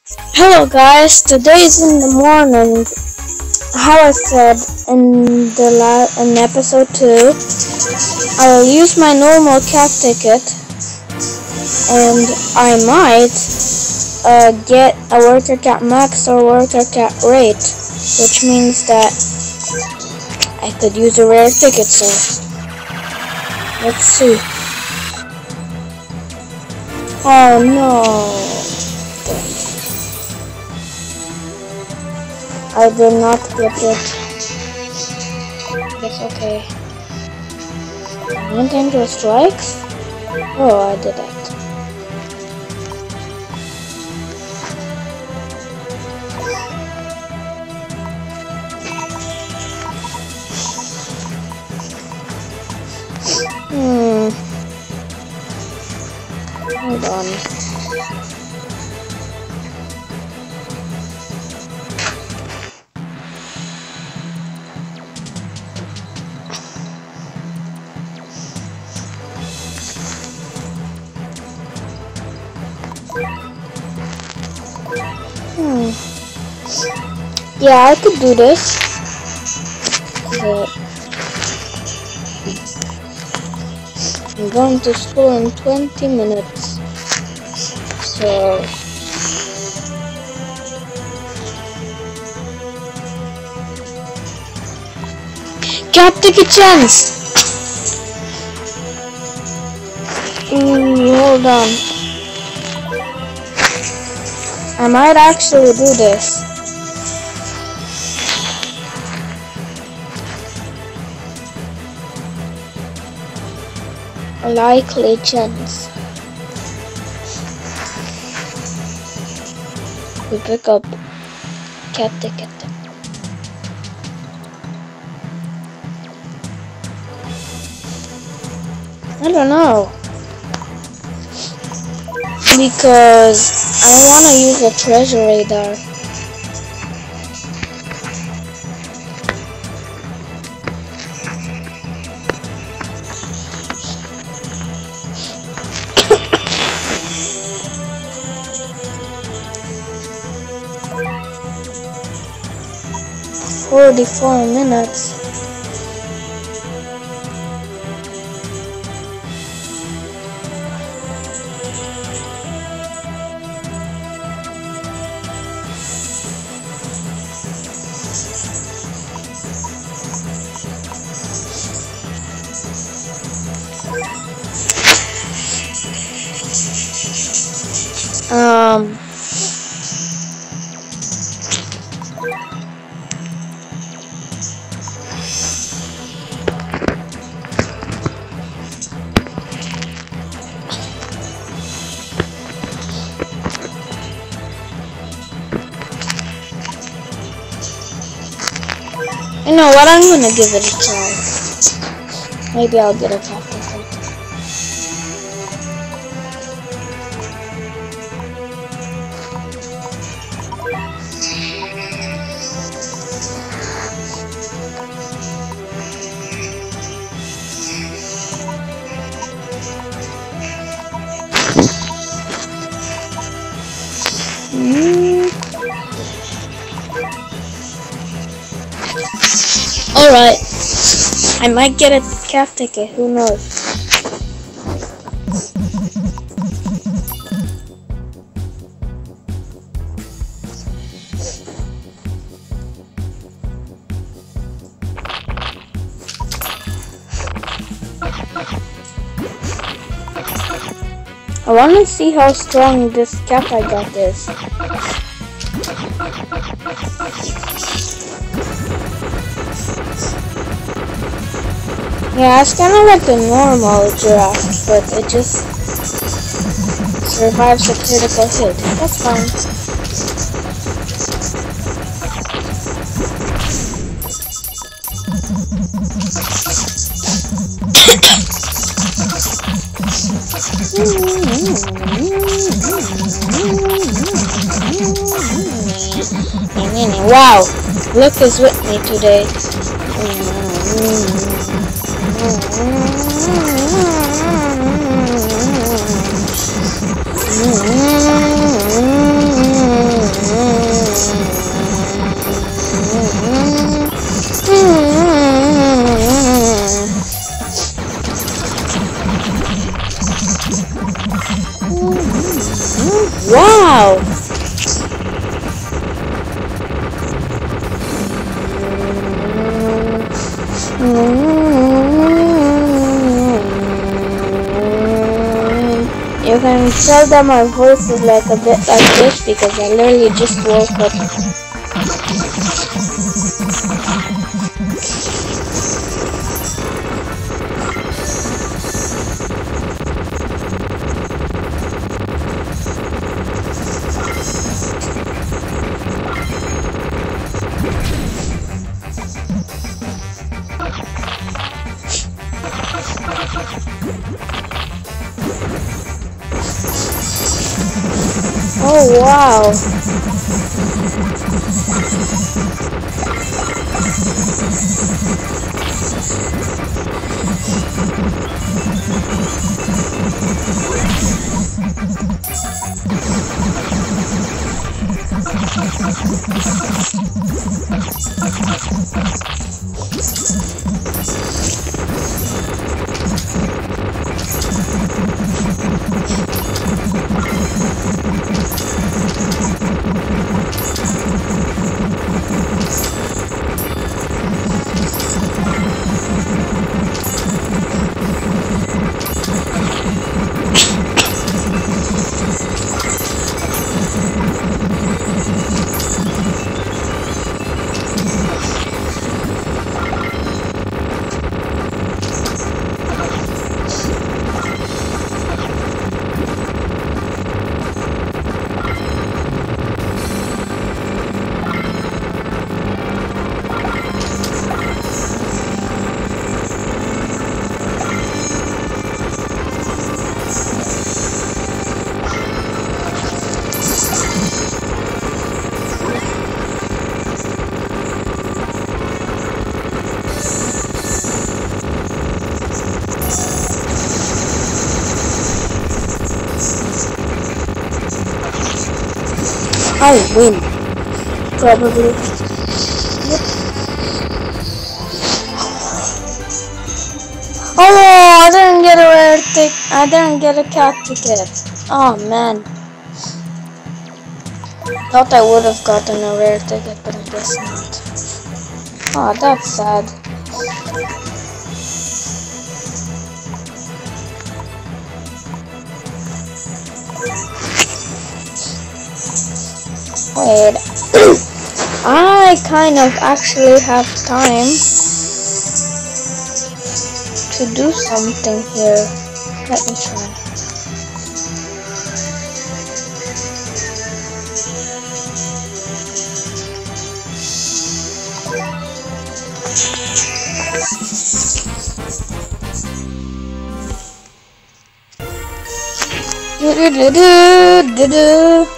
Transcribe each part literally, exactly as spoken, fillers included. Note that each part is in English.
Hello guys, today is in the morning. How I said in the la in episode two, I'll use my normal cat ticket, and I might uh, get a worker cat max or worker cat rate, which means that I could use a rare ticket. So let's see. Oh no. I did not get it. That's okay. One dangerous strikes? Oh, I did that. Hmm. Hold on. Hmm. Yeah, I could do this. But I'm going to school in twenty minutes. So cat ticket chance! Mm, hold on. I might actually do this. A likely chance. We pick up cat ticket. I don't know. Because I don't want to use a treasure radar. Forty-four minutes. Um, you know what? I'm gonna give it a try. Maybe I'll get a cat ticket. Mm. Alright, I might get a cat ticket, who knows? I want to see how strong this cat I got is. Yeah, it's kind of like the normal giraffe, but it just survives a critical hit. That's fine. Wow, Luck is with me today. can tell that my voice is like a bit like this because I literally just woke up. Oh wow! I'll win. Probably. Yep. Oh, I didn't get a rare ticket. I didn't get a cat ticket. Oh man. Thought I would have gotten a rare ticket, but I guess not. Oh, that's sad. Wait, I kind of actually have time to do something here. Let me try. Do do do do do do.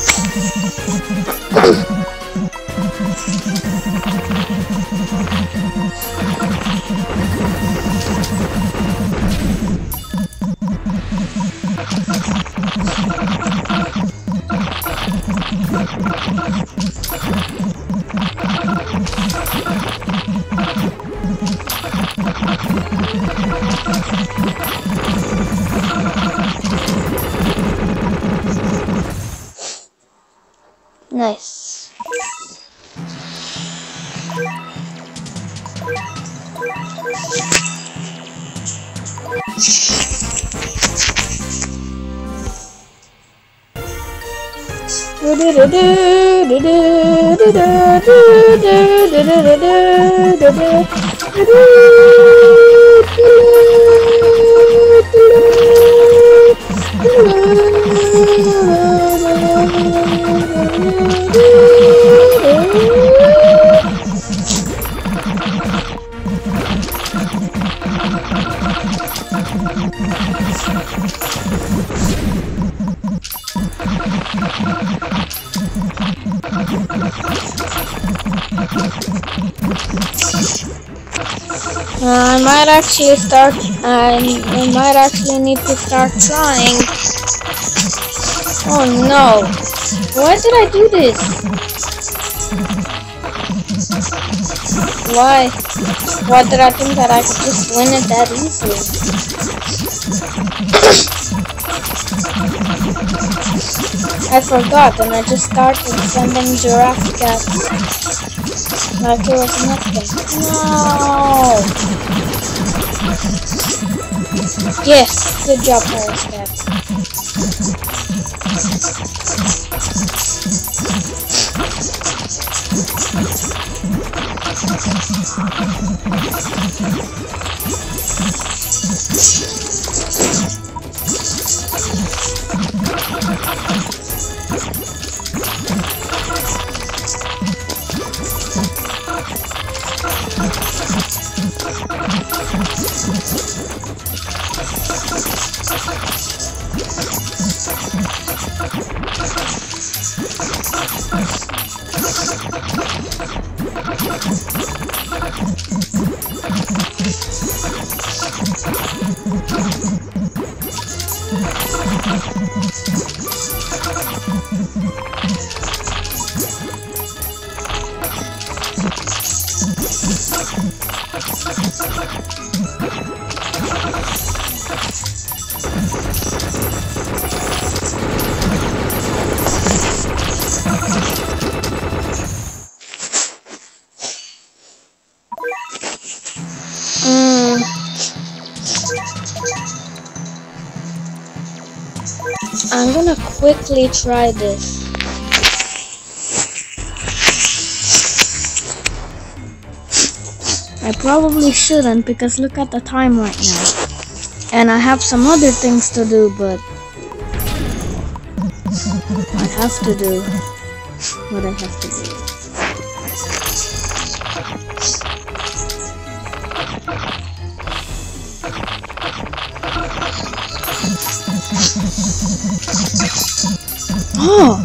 Nice. Do do do do do do do do do do do do Uh, I might actually start, I, I might actually need to start trying. Oh no, why did I do this? Why? Why did I think that I could just win it that easily? I forgot and I just started sending giraffe cats. Like it was nothing. No! Yes, good job, Paris Cat. Um, I'm gonna quickly try this. I probably shouldn't because look at the time right now. And I have some other things to do, but I have to do what I have to do. Oh!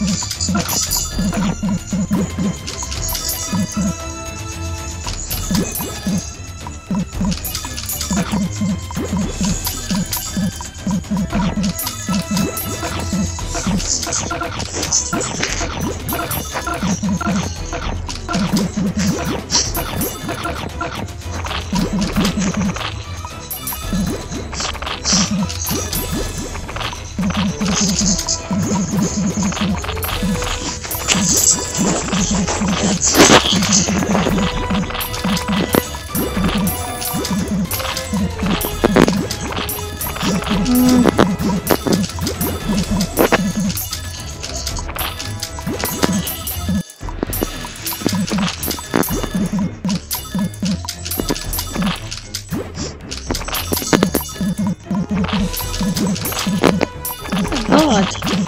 God.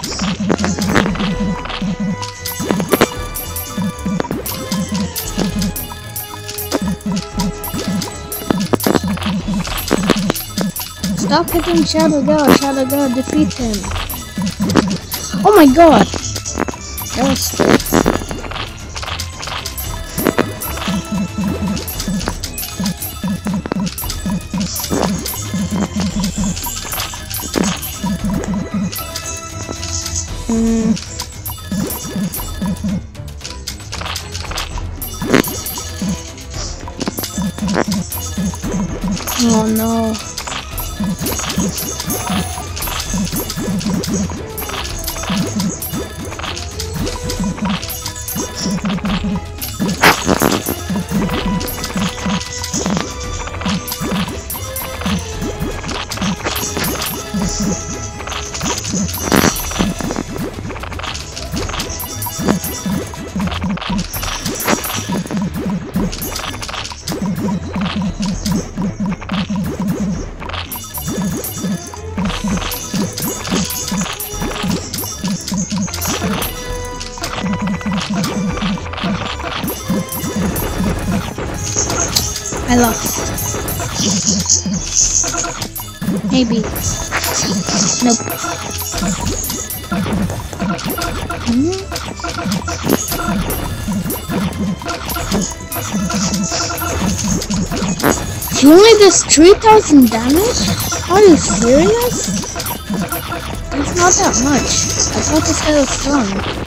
Stop hitting Shadow God. Shadow God, defeat him. Oh my God. That was strict. Mm. Oh no. I lost. Maybe. Nope. Hmm? She only does three thousand damage? Are you serious? That's not that much. I thought this guy was strong.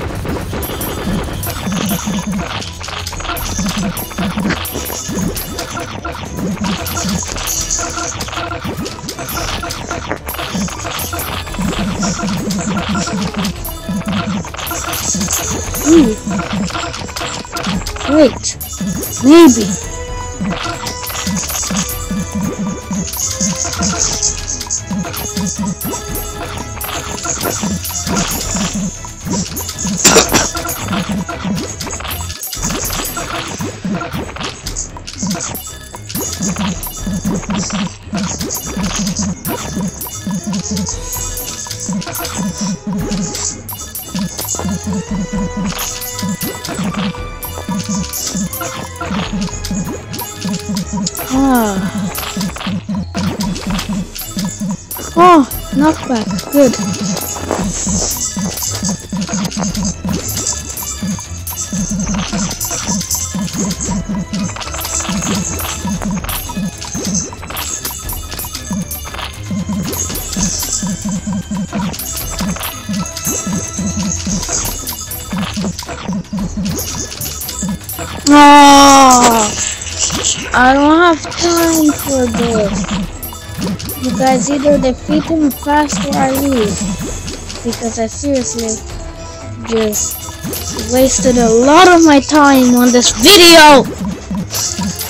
Ooh. Wait. Maybe. Ah. Oh, knockback, good. Oh, I don't have time for this. You guys either defeat him fast or I leave. Because I seriously just wasted a lot of my time on this video.